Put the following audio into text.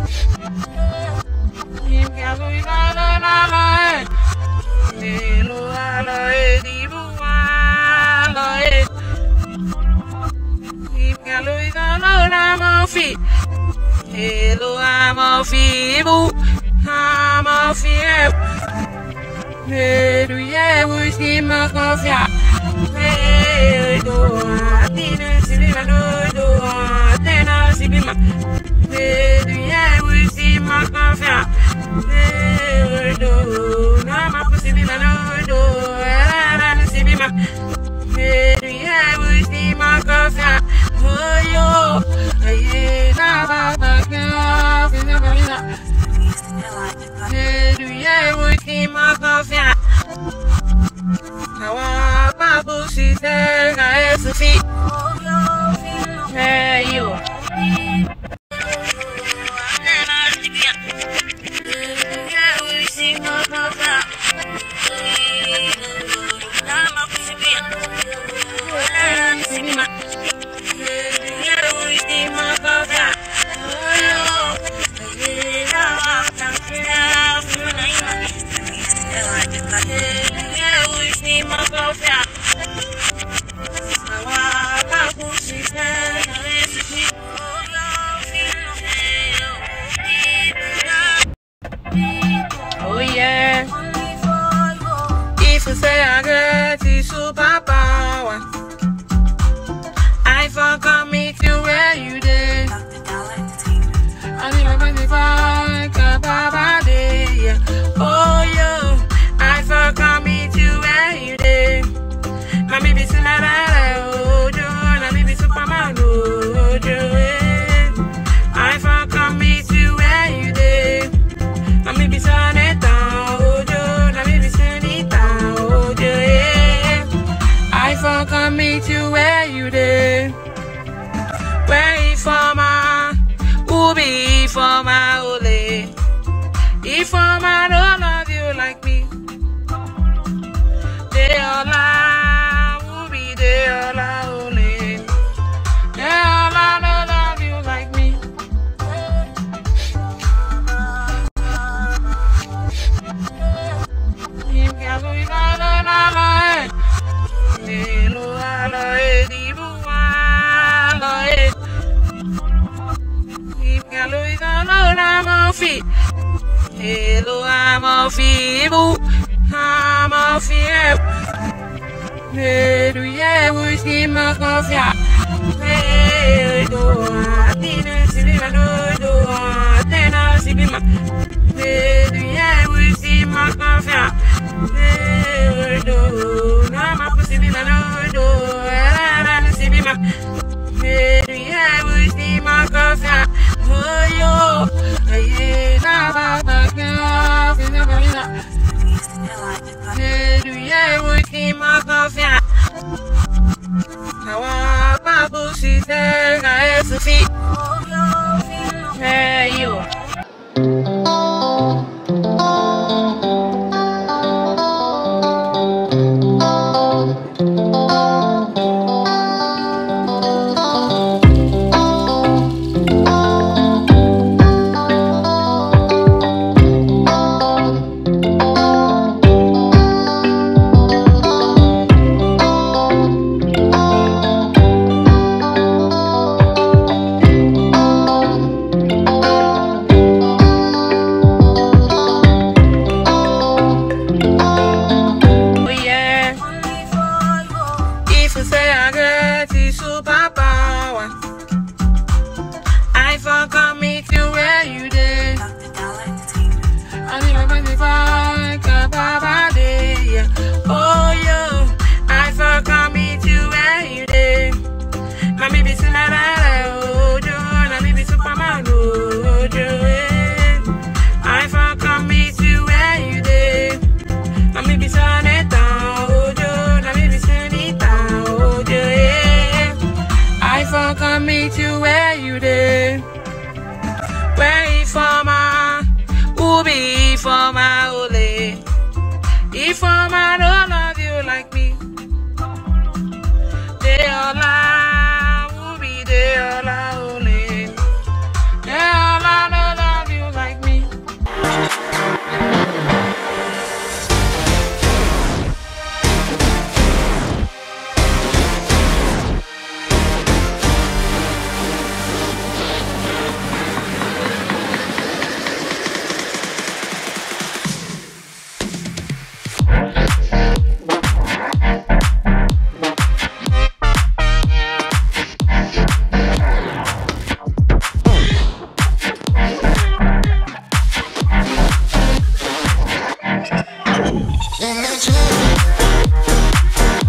Hello, I'm a feeble, I'm a fear. Yeah, we see my coffee. Hey, do I didn't see my do I didn't see my. Yeah, we see my coffee. Hey, do I'm a pussy, my do I didn't see my. Yeah, we see my coffee. Oh, yo, yeah, we see my coffee. Now, my pussy says I have to feed. Hey, you. Yeah, we see my coffee. Oh yeah, if you say I get the superpower, I forgot me to where you did. I need my money back, Baba day. Oh yo, I forgot me to where you did. My baby Sinara, oh jo, my baby Superman, oh jo. I forgot me to where you did. My baby Soneta, oh jo, my baby Sonita, oh jo. I forgot me to where you did. Where you for my, who be for my ole. If for my don't love you like me, they all lie, who be they all lie ole. They all lie, don't love you like me. You can't believe I Hello, I'm a feeble, I'm a fear. Yeah, we see my coffee. Hey, do I didn't see my do I didn't see my. Yeah, we see my coffee. Hey, do I'm a pussy, my do I didn't see my. Yeah, we see my coffee. Oh, yo, yeah, we see my coffee. Now, my pussy says I have to feed. Hey, you. To where you did, where you for my, who be for my.